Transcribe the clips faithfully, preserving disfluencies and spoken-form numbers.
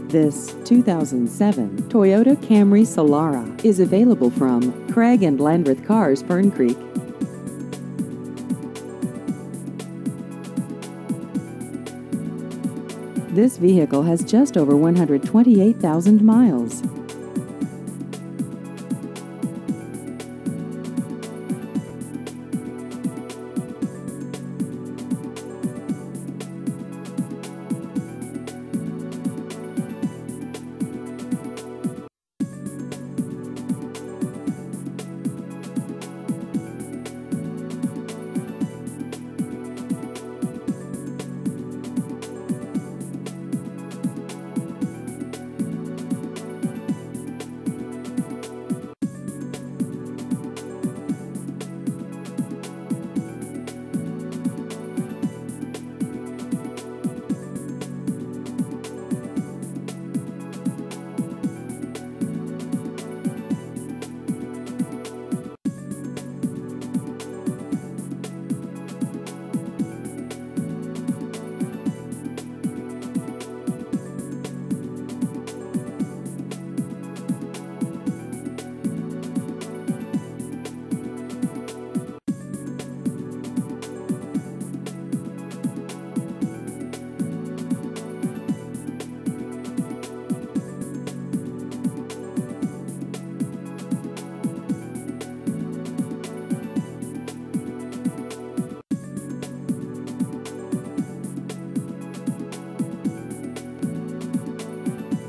This two thousand seven Toyota Camry Solara is available from Craig and Landreth Cars, Fern Creek. This vehicle has just over one hundred twenty-eight thousand miles.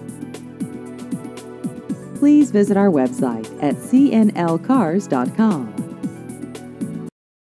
Please visit our website at c n l cars dot com.